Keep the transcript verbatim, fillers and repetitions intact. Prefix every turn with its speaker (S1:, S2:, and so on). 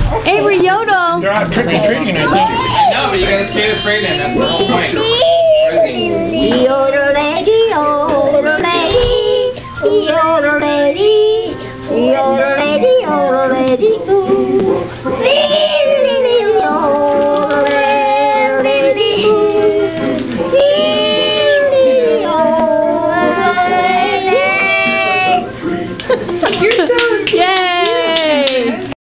S1: Avery, yodel.
S2: They're out trick-or-treating, I think.
S3: I know, but you gotta stay afraid, and that's the whole point.
S1: Yodel.